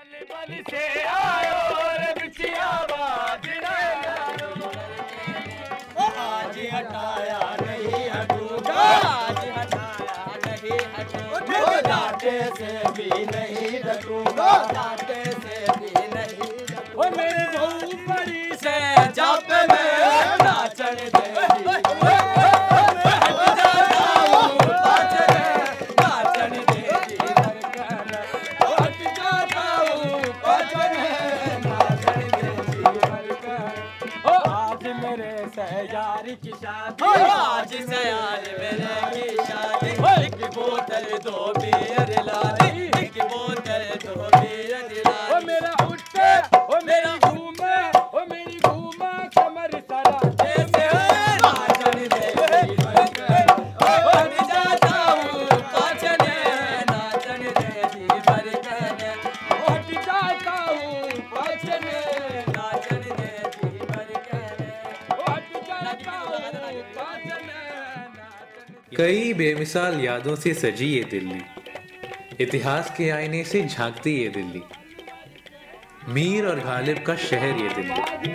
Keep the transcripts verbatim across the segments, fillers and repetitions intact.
से आयो रे बिटिया बाजना आज हटाया नहीं हटूंगा, आज हटाया नहीं हटूंगा, डांटे से भी नहीं डटूंगा, डांटे से भी नहीं डटूंगा। ओ मेरी बहू बड़ी से जाप में नाचन दे यारी की शादी, आज से यार मेरे की शादी, एक बोतल दो बियर ला दे, एक बोतल दो बियर ला दे। ओ मेरा उठे, ओ मेरा घूमे, ओ मेरी घूमा कमर सारा जैसे नाचन दे, ओ बन जाता हूँ पाचने, नाचन दे जी भर करने, हट जाता हूँ पाचने, नाचन दे जी भर करने। कई बेमिसाल यादों से सजी ये दिल्ली, इतिहास के आईने से झांकती ये दिल्ली, मीर और गालिब का शहर ये दिल्ली।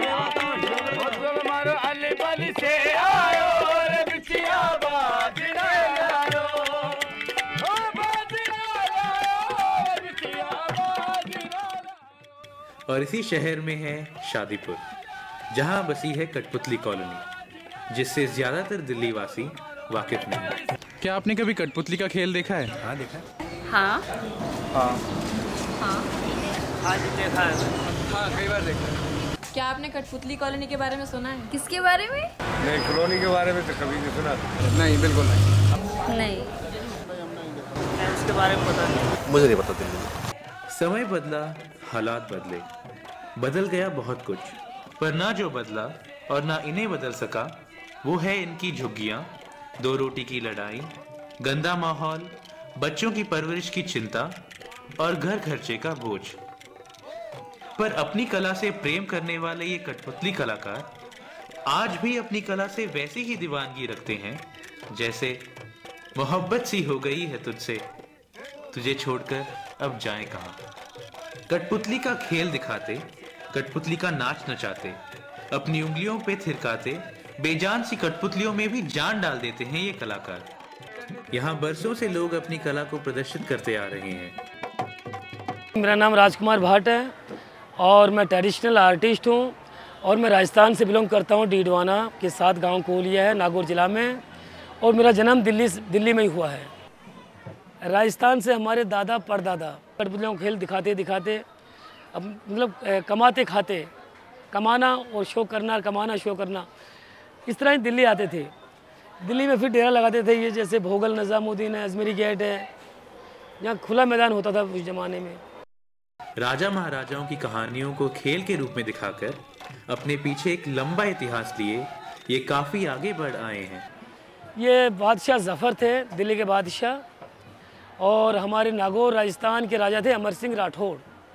और इसी शहर में है शादीपुर, जहां बसी है कठपुतली कॉलोनी, जिससे ज्यादातर दिल्ली वासी वाकिफ नहीं है। क्या आपने कभी कठपुतली का खेल देखा है? हाँ देखा है। हाँ हाँ हाँ आज देखा है। हाँ कई बार देखा है। क्या आपने कठपुतली कॉलोनी के बारे में सुना है? किसके बारे में? नहीं, कॉलोनी के बारे में तो कभी नहीं सुना। नहीं, बिल्कुल नहीं। नहीं, इसके बारे में पता नहीं, मुझे नहीं पता। समय बदला, हालात बदले, बदल गया बहुत कुछ, पर ना जो बदला और ना इन्हें बदल सका वो है इनकी झुग्गियां, दो रोटी की लड़ाई, गंदा माहौल, बच्चों की परवरिश की चिंता और घर खर्चे का बोझ। पर अपनी कला से प्रेम करने वाले ये कठपुतली कलाकार आज भी अपनी कला से वैसी ही दीवानगी रखते हैं जैसे मोहब्बत सी हो गई है तुझसे, तुझे छोड़कर अब जाएं कहां। कठपुतली का खेल दिखाते, कठपुतली का नाच नचाते, अपनी उंगलियों पे थिरकाते, बेजान सी कठपुतलियों में भी जान डाल देते हैं ये कलाकार। यहाँ बरसों से लोग अपनी कला को प्रदर्शित करते आ रहे हैं। मेरा नाम राजकुमार भाट है और मैं ट्रेडिशनल आर्टिस्ट हूँ और मैं राजस्थान से बिलोंग करता हूँ। डीडवाना के साथ गांव कोलिया है नागौर जिला में, और मेरा जन्म दिल्ली दिल्ली में ही हुआ है। राजस्थान से हमारे दादा परदादा कठपुतलियों का खेल दिखाते दिखाते अब मतलब कमाते खाते, कमाना और शो करना, कमाना शो करना, इस तरह ही दिल्ली आते थे। दिल्ली में फिर डेरा लगाते थे, ये जैसे भोगल निज़ामुद्दीन है, अजमेरी गेट है, यहाँ खुला मैदान होता था उस जमाने में। राजा महाराजाओं की कहानियों को खेल के रूप में दिखाकर अपने पीछे एक लंबा इतिहास लिए ये काफ़ी आगे बढ़ आए हैं। ये बादशाह जफ़र थे, दिल्ली के बादशाह, और हमारे नागौर राजस्थान के राजा थे अमर सिंह राठौड़।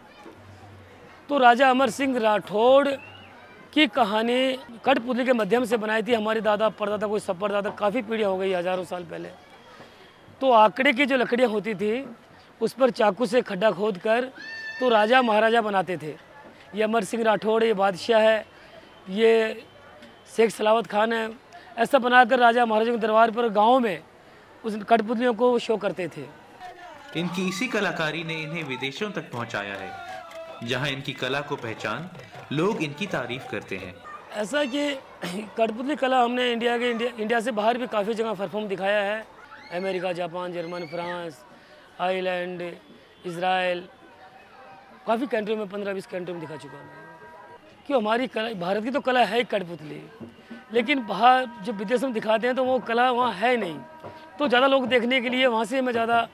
तो राजा अमर सिंह राठौड़ की कहानी कठपुतली के माध्यम से बनाई थी हमारे दादा परदादा, कोई सब परदादा, काफ़ी पीढ़ियाँ हो गई, हज़ारों साल पहले। तो आकड़े की जो लकड़ियाँ होती थी उस पर चाकू से खड्डा खोद कर तो राजा महाराजा बनाते थे। ये अमर सिंह राठौड़, ये बादशाह है, ये शेख सलावत खान है, ऐसा बनाकर राजा महाराजा के दरबार पर गाँव में उस कठपुतलियों को शो करते थे। इनकी इसी कलाकारी ने इन्हें विदेशों तक पहुंचाया है, जहां इनकी कला को पहचान लोग इनकी तारीफ करते हैं। ऐसा कि कठपुतली कला हमने इंडिया के इंडिया इंडिया से बाहर भी काफ़ी जगह परफॉर्म दिखाया है। America, Japan, German, France, Ireland, Israel, काफ़ी कंट्री में, पंद्रह बीस कंट्री में दिखा चुका हूँ। क्यों, हमारी कला, भारत की तो कला है ही कठपुतली, लेकिन बाहर जब विदेश में दिखाते हैं तो वो कला वहाँ है नहीं, तो ज़्यादा लोग देखने के लिए वहाँ से मैं ज़्यादा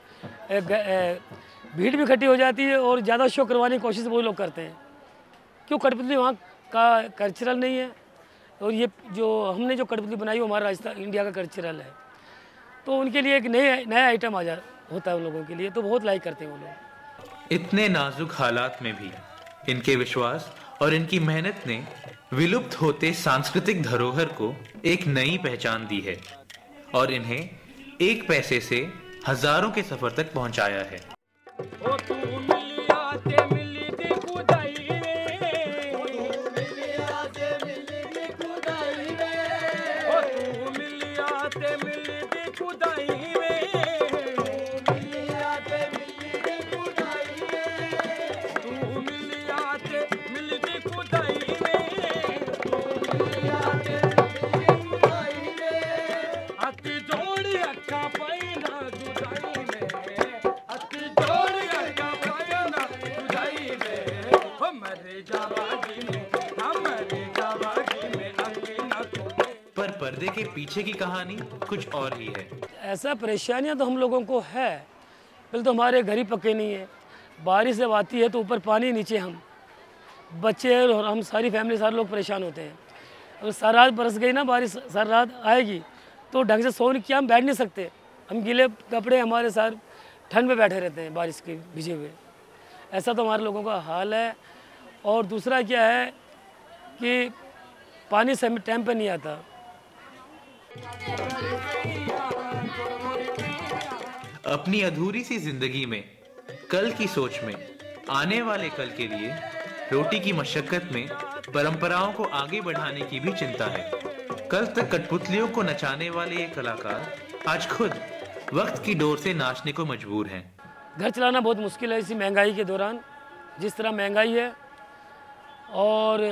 भीड़ भी इकट्ठी हो जाती है और ज़्यादा शो करवाने की कोशिश वो लोग करते हैं। क्यों, कठपुतली वहाँ का कल्चरल नहीं है, और ये जो हमने जो कठपुतली बनाई वो हमारा राजस्थान इंडिया का कल्चरल है, तो उनके लिए एक नए नया आइटम आ जा होता है उन लोगों के लिए, तो बहुत लाइक करते हैं वो लोग। इतने नाजुक हालात में भी इनके विश्वास और इनकी मेहनत ने विलुप्त होते सांस्कृतिक धरोहर को एक नई पहचान दी है और इन्हें एक पैसे से हजारों के सफर तक पहुंचाया है। गद्दे के पीछे की कहानी कुछ और ही है। ऐसा परेशानियां तो हम लोगों को है। पहले तो हमारे घर ही पक्के नहीं है, बारिश जब आती है तो ऊपर पानी, नीचे हम बच्चे और हम सारी फैमिली सारे लोग परेशान होते हैं। अगर सारी रात बरस गई ना बारिश, सारी रात आएगी तो ढंग से सो नहीं किया, हम बैठ नहीं सकते। हम गीले कपड़े हमारे साथ ठंड में बैठे रहते हैं बारिश के भिजे हुए। ऐसा तो हमारे लोगों का हाल है। और दूसरा क्या है कि पानी समय टाइम पे नहीं आता। अपनी अधूरी सी जिंदगी में कल की सोच में आने वाले कल के लिए रोटी की मशक्कत में परंपराओं को आगे बढ़ाने की भी चिंता है। कल तक कठपुतलियों को नचाने वाले ये कलाकार आज खुद वक्त की डोर से नाचने को मजबूर हैं। घर चलाना बहुत मुश्किल है इसी महंगाई के दौरान। जिस तरह महंगाई है और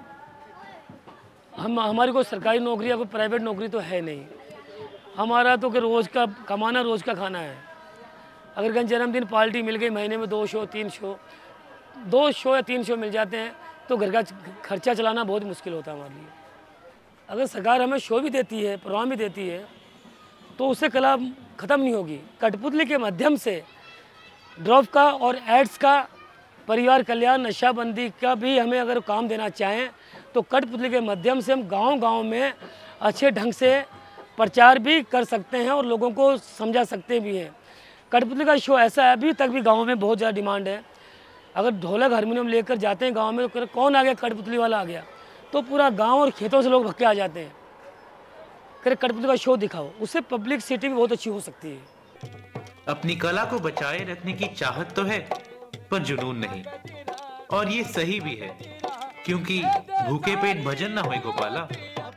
हम हमारी कोई सरकारी नौकरी या कोई प्राइवेट नौकरी तो है नहीं। हमारा तो कि रोज़ का कमाना, रोज़ का खाना है। अगर कहीं जन्मदिन पार्टी मिल गई, महीने में दो शो तीन शो दो शो या तीन शो मिल जाते हैं तो घर का खर्चा चलाना बहुत मुश्किल होता है हमारे लिए। अगर सरकार हमें शो भी देती है, प्रोग्राम भी देती है, तो उससे कला ख़त्म नहीं होगी। कठपुतली के माध्यम से ड्रॉप का और एड्स का, परिवार कल्याण, नशाबंदी का भी हमें अगर काम देना चाहें तो कठपुतली के माध्यम से हम गांव-गांव में अच्छे ढंग से प्रचार भी कर सकते हैं और लोगों को समझा सकते भी हैं। कठपुतली का शो ऐसा है, अभी तक भी गाँव में बहुत ज़्यादा डिमांड है। अगर ढोलक हारमोनियम लेकर जाते हैं गांव में, तो कौन आ गया, कठपुतली वाला आ गया, तो पूरा गांव और खेतों से लोग भक्के आ जाते हैं। करे कठपुतली का शो दिखाओ, उससे पब्लिक सिटी भी बहुत अच्छी हो सकती है। अपनी कला को बचाए रखने की चाहत तो है, पर जुनून नहीं। और ये सही भी है, क्योंकि भूखे पेट भजन ना होए गोपाला।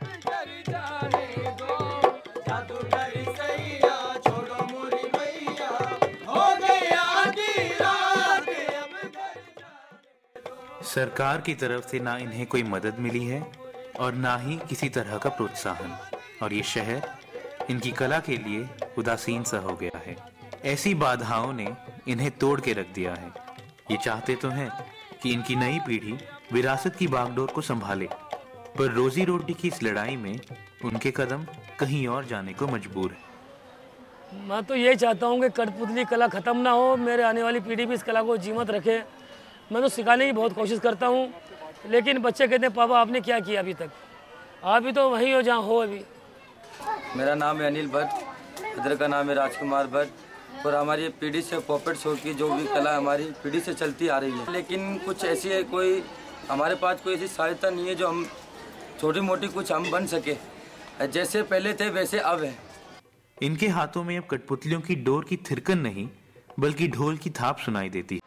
सरकार की तरफ से ना इन्हें कोई मदद मिली है और ना ही किसी तरह का प्रोत्साहन, और ये शहर इनकी कला के लिए उदासीन सा हो गया है। ऐसी बाधाओं ने इन्हें तोड़ के रख दिया है। ये चाहते तो हैं कि इनकी नई पीढ़ी विरासत की बागडोर को संभाले, पर रोजी रोटी की इस लड़ाई में उनके कदम कहीं और जाने को मजबूर है। मैं तो ये चाहता हूँ कि कठपुतली कला ख़त्म ना हो, मेरे आने वाली पीढ़ी भी इस कला को जीवंत रखे। मैं तो सिखाने की बहुत कोशिश करता हूँ, लेकिन बच्चे कहते हैं पापा आपने क्या किया अभी तक, आप भी तो वहीं हो जहाँ हो अभी। मेरा नाम है अनिल भट्ट, इधर का नाम है राजकुमार भट्ट, और हमारी पीढ़ी से पॉपेट शो की जो भी कला हमारी पीढ़ी से चलती आ रही है। लेकिन कुछ ऐसी है, कोई हमारे पास कोई ऐसी सहायता नहीं है जो हम छोटी मोटी कुछ हम बन सके। जैसे पहले थे वैसे अब है। इनके हाथों में अब कठपुतलियों की डोर की थिरकन नहीं, बल्कि ढोल की थाप सुनाई देती।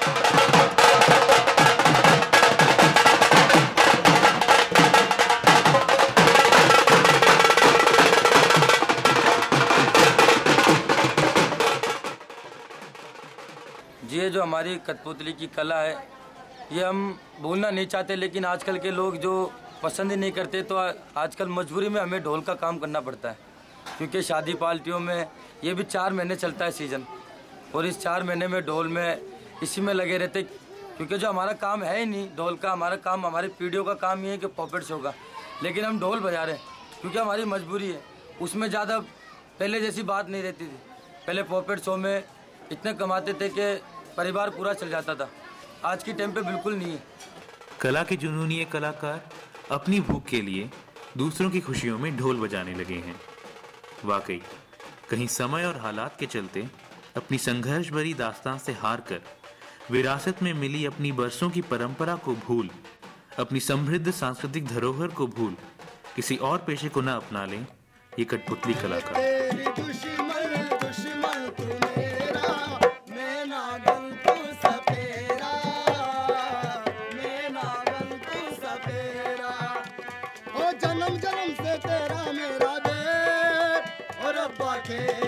ये जो हमारी कठपुतली की कला है, ये हम भूलना नहीं चाहते, लेकिन आजकल के लोग जो पसंद ही नहीं करते, तो आजकल मजबूरी में हमें ढोल का काम करना पड़ता है। क्योंकि शादी पार्टियों में ये भी चार महीने चलता है सीज़न, और इस चार महीने में ढोल में इसी में लगे रहते। क्योंकि जो हमारा काम है ही नहीं ढोल का, हमारा काम, हमारी पीढ़ियों का काम ये है कि पॉपेट शो का, लेकिन हम ढोल बजा रहे हैं क्योंकि हमारी मजबूरी है। उसमें ज़्यादा पहले जैसी बात नहीं रहती थी। पहले पॉपेट शो में इतने कमाते थे कि परिवार पूरा चल जाता था। आज की टाइम पे बिल्कुल नहीं है। कला के जुनूनी ये कलाकार अपनी भूख के लिए दूसरों की खुशियों में ढोल बजाने लगे हैं। वाकई कहीं समय और हालात के चलते अपनी संघर्ष भरी दास्तान से हार कर विरासत में मिली अपनी बरसों की परंपरा को भूल, अपनी समृद्ध सांस्कृतिक धरोहर को भूल किसी और पेशे को न अपना लें ये कठपुतली कलाकार। जन्म जन्म से तेरा मेरा दे और अब्बा के